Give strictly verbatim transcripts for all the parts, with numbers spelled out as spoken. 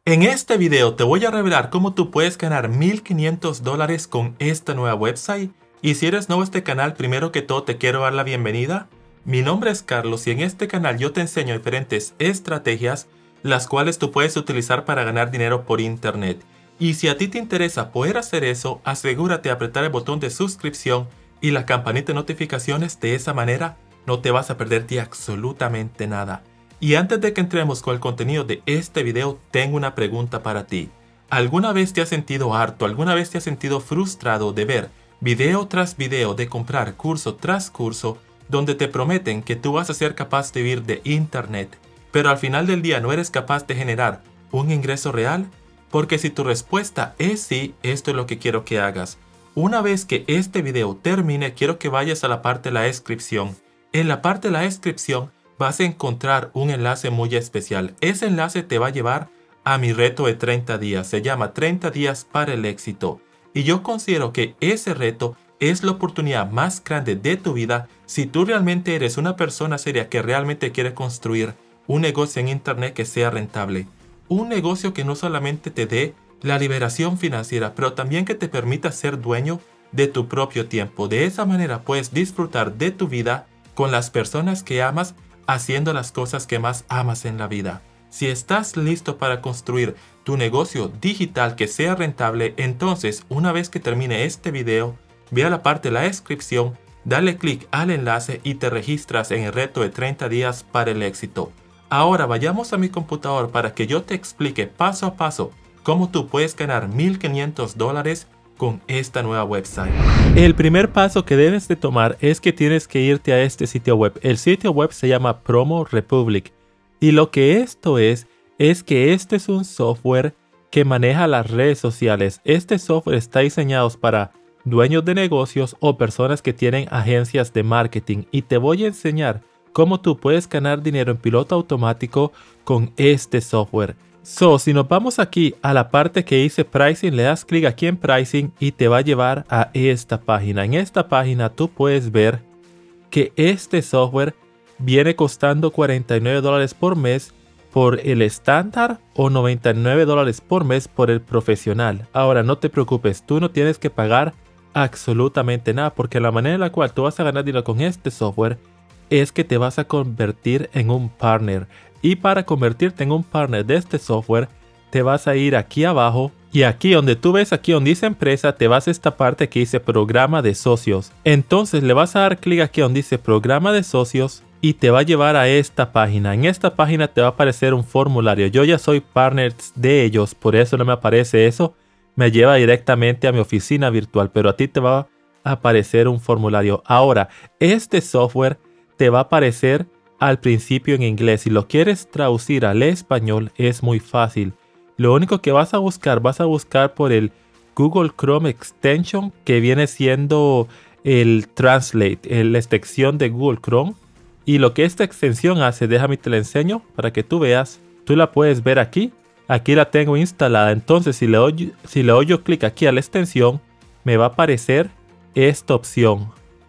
En este video te voy a revelar cómo tú puedes ganar mil quinientos dólares con esta nueva website. Y si eres nuevo a este canal, primero que todo te quiero dar la bienvenida. Mi nombre es Carlos y en este canal yo te enseño diferentes estrategias las cuales tú puedes utilizar para ganar dinero por internet. Y si a ti te interesa poder hacer eso, asegúrate de apretar el botón de suscripción y la campanita de notificaciones. De esa manera no te vas a perderte absolutamente nada. Y antes de que entremos con el contenido de este video, tengo una pregunta para ti. ¿Alguna vez te has sentido harto, alguna vez te has sentido frustrado de ver video tras video, de comprar curso tras curso, donde te prometen que tú vas a ser capaz de vivir de internet, pero al final del día no eres capaz de generar un ingreso real? Porque si tu respuesta es sí, esto es lo que quiero que hagas. Una vez que este video termine, quiero que vayas a la parte de la descripción. En la parte de la descripción vas a encontrar un enlace muy especial. Ese enlace te va a llevar a mi reto de treinta días. Se llama treinta días para el éxito. Y yo considero que ese reto es la oportunidad más grande de tu vida si tú realmente eres una persona seria que realmente quiere construir un negocio en internet que sea rentable. Un negocio que no solamente te dé la liberación financiera, pero también que te permita ser dueño de tu propio tiempo. De esa manera puedes disfrutar de tu vida con las personas que amas, haciendo las cosas que más amas en la vida. Si estás listo para construir tu negocio digital que sea rentable, entonces una vez que termine este video, ve a la parte de la descripción, dale clic al enlace y te registras en el reto de treinta días para el éxito. Ahora vayamos a mi computador para que yo te explique paso a paso cómo tú puedes ganar mil quinientos dólares con esta nueva website. El primer paso que debes de tomar es que tienes que irte a este sitio web. El sitio web se llama Promo Republic. Y lo que esto es, es que este es un software que maneja las redes sociales. Este software está diseñado para dueños de negocios o personas que tienen agencias de marketing. Y te voy a enseñar cómo tú puedes ganar dinero en piloto automático con este software. So, si nos vamos aquí a la parte que dice Pricing, le das clic aquí en Pricing y te va a llevar a esta página. En esta página tú puedes ver que este software viene costando cuarenta y nueve dólares por mes por el estándar o noventa y nueve dólares por mes por el profesional. Ahora no te preocupes, tú no tienes que pagar absolutamente nada, porque la manera en la cual tú vas a ganar dinero con este software es que te vas a convertir en un partner. Y para convertirte en un partner de este software, te vas a ir aquí abajo y aquí donde tú ves, aquí donde dice empresa, te vas a esta parte que dice programa de socios. Entonces le vas a dar clic aquí donde dice programa de socios y te va a llevar a esta página. En esta página te va a aparecer un formulario. Yo ya soy partner de ellos, por eso no me aparece eso. Me lleva directamente a mi oficina virtual, pero a ti te va a aparecer un formulario. Ahora, este software te va a aparecer al principio en inglés. Si lo quieres traducir al español es muy fácil. Lo único que vas a buscar, vas a buscar por el Google Chrome Extension, que viene siendo el Translate, la extensión de Google Chrome. Y lo que esta extensión hace, déjame te la enseño para que tú veas. Tú la puedes ver aquí. Aquí la tengo instalada. Entonces si le doy, si le doy yo clic aquí a la extensión, me va a aparecer esta opción.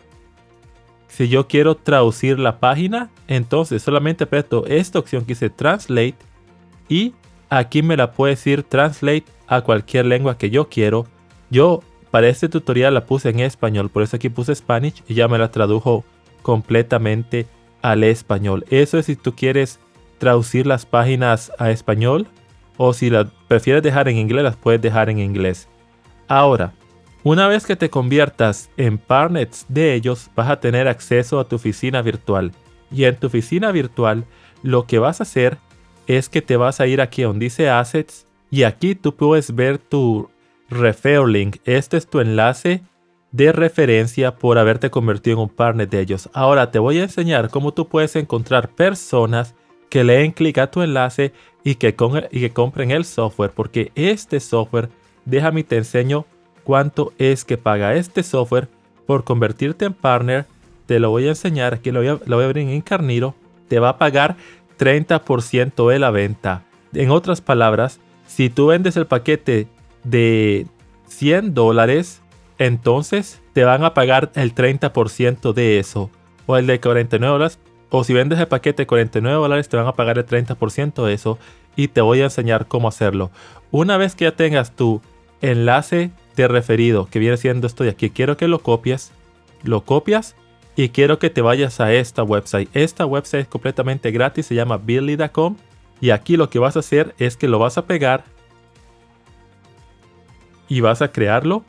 Si yo quiero traducir la página, entonces solamente aprieto esta opción que dice Translate y aquí me la puede decir Translate a cualquier lengua que yo quiero. Yo para este tutorial la puse en español, por eso aquí puse Spanish y ya me la tradujo completamente al español. Eso es si tú quieres traducir las páginas a español, o si las prefieres dejar en inglés, las puedes dejar en inglés. Ahora, una vez que te conviertas en partner de ellos, vas a tener acceso a tu oficina virtual. Y en tu oficina virtual, lo que vas a hacer es que te vas a ir aquí donde dice Assets. Y aquí tú puedes ver tu Refer Link. Este es tu enlace de referencia por haberte convertido en un partner de ellos. Ahora te voy a enseñar cómo tú puedes encontrar personas que le den clic a tu enlace y que, con, y que compren el software. Porque este software, déjame te enseño cuánto es que paga este software por convertirte en partner. Te lo voy a enseñar, aquí lo voy a, lo voy a abrir en Incarniro. Te va a pagar treinta por ciento de la venta. En otras palabras, si tú vendes el paquete de cien dólares, entonces te van a pagar el treinta por ciento de eso. O el de cuarenta y nueve dólares. O si vendes el paquete de cuarenta y nueve dólares, te van a pagar el treinta por ciento de eso. y te voy a enseñar cómo hacerlo. Una vez que ya tengas tu enlace de referido, que viene siendo esto de aquí, quiero que lo copies, lo copias y quiero que te vayas a esta website. Esta website es completamente gratis, se llama bitly punto com y aquí lo que vas a hacer es que lo vas a pegar y vas a crearlo.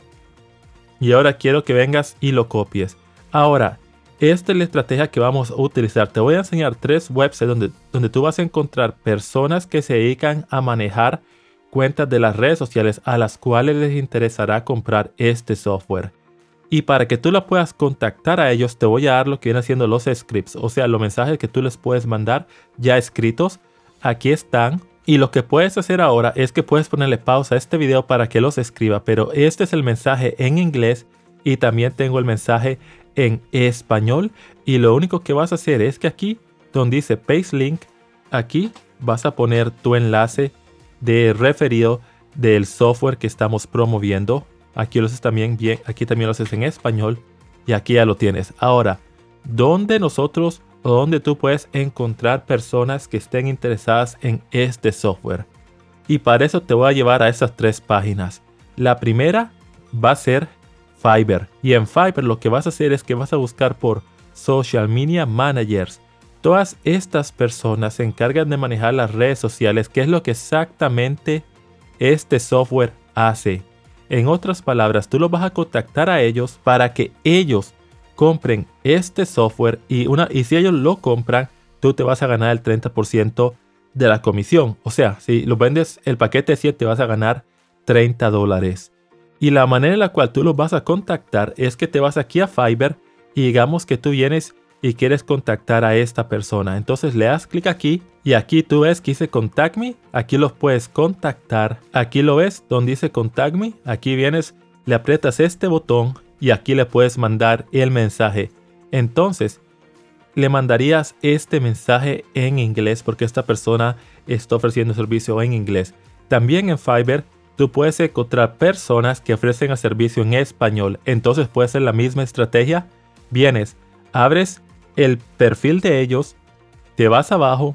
Y ahora quiero que vengas y lo copies. Ahora, esta es la estrategia que vamos a utilizar. Te voy a enseñar tres websites donde, donde tú vas a encontrar personas que se dedican a manejar cuentas de las redes sociales a las cuales les interesará comprar este software. Y para que tú la puedas contactar a ellos, te voy a dar lo que vienen siendo los scripts, o sea, los mensajes que tú les puedes mandar ya escritos. Aquí están. Y lo que puedes hacer ahora es que puedes ponerle pausa a este video para que los escriba, pero este es el mensaje en inglés y también tengo el mensaje en español. Y lo único que vas a hacer es que aquí donde dice Paste Link, aquí vas a poner tu enlace de referido del software que estamos promoviendo. Aquí lo haces también bien, aquí también lo haces en español y aquí ya lo tienes. Ahora, ¿dónde nosotros o donde tú puedes encontrar personas que estén interesadas en este software? Y para eso te voy a llevar a esas tres páginas. La primera va a ser Fiverr. Y en Fiverr lo que vas a hacer es que vas a buscar por Social Media Managers. Todas estas personas se encargan de manejar las redes sociales, que es lo que exactamente este software hace. En otras palabras, tú los vas a contactar a ellos para que ellos compren este software y, una, y si ellos lo compran, tú te vas a ganar el treinta por ciento de la comisión. O sea, si lo vendes el paquete de cien, te vas a ganar treinta dólares. Y la manera en la cual tú los vas a contactar es que te vas aquí a Fiverr y digamos que tú vienes y quieres contactar a esta persona. Entonces le das clic aquí y aquí tú ves que dice Contact Me. Aquí los puedes contactar. Aquí lo ves donde dice Contact Me. Aquí vienes, le aprietas este botón y aquí le puedes mandar el mensaje. Entonces le mandarías este mensaje en inglés porque esta persona está ofreciendo servicio en inglés. También en Fiverr tú puedes encontrar personas que ofrecen el servicio en español. Entonces puede ser la misma estrategia. Vienes, abres el perfil de ellos, te vas abajo,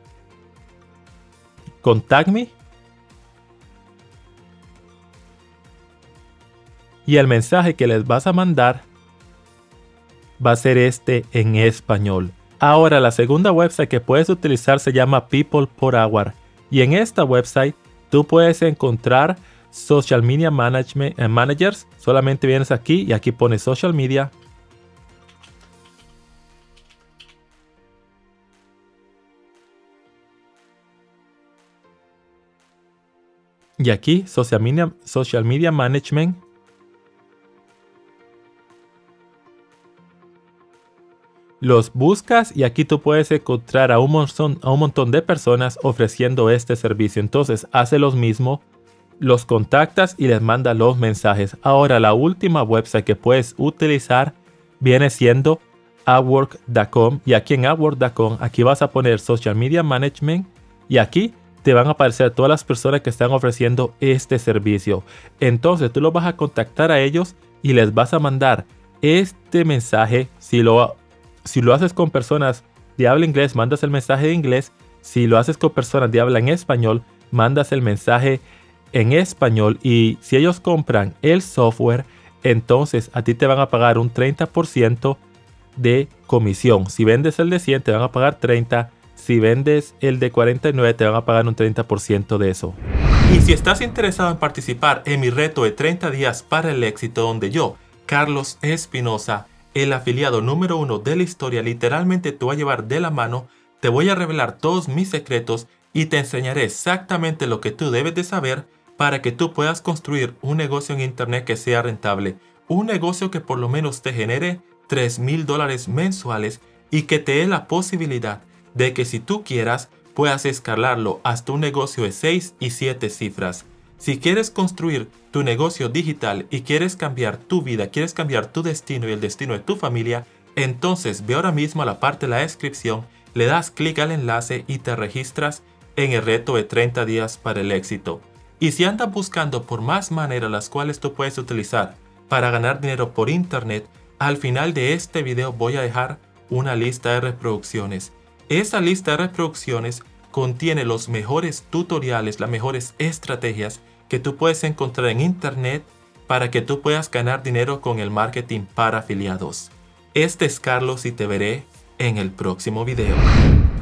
Contact Me, y el mensaje que les vas a mandar va a ser este en español. Ahora, la segunda website que puedes utilizar se llama People Per Hour. Y en esta website tú puedes encontrar Social Media Management, eh, Managers. Solamente vienes aquí y aquí pones Social Media. Y aquí Social Media, Social Media Management. Los buscas y aquí tú puedes encontrar a un montón, a un montón de personas ofreciendo este servicio. Entonces hace lo mismo, los contactas y les manda los mensajes. Ahora la última website que puedes utilizar viene siendo Upwork punto com. Y aquí en Upwork punto com, aquí vas a poner Social Media Management y aquí te van a aparecer todas las personas que están ofreciendo este servicio. Entonces tú los vas a contactar a ellos y les vas a mandar este mensaje. Si lo, si lo haces con personas de habla inglés, mandas el mensaje de inglés. Si lo haces con personas de habla en español, mandas el mensaje en español. Y si ellos compran el software, entonces a ti te van a pagar un treinta por ciento de comisión. Si vendes el de cien, te van a pagar treinta por ciento. Si vendes el de cuarenta y nueve, te van a pagar un treinta por ciento de eso. Y si estás interesado en participar en mi reto de treinta días para el éxito, donde yo, Carlos Espinosa, el afiliado número uno de la historia, literalmente te voy a llevar de la mano, te voy a revelar todos mis secretos y te enseñaré exactamente lo que tú debes de saber para que tú puedas construir un negocio en internet que sea rentable. Un negocio que por lo menos te genere tres mil dólares mensuales y que te dé la posibilidad de que si tú quieras puedas escalarlo hasta un negocio de seis y siete cifras. Si quieres construir tu negocio digital y quieres cambiar tu vida, quieres cambiar tu destino y el destino de tu familia, entonces ve ahora mismo a la parte de la descripción, le das clic al enlace y te registras en el reto de treinta días para el éxito. Y si andas buscando por más maneras las cuales tú puedes utilizar para ganar dinero por internet, al final de este video voy a dejar una lista de reproducciones. Esa lista de reproducciones contiene los mejores tutoriales, las mejores estrategias que tú puedes encontrar en internet para que tú puedas ganar dinero con el marketing para afiliados. Este es Carlos y te veré en el próximo video.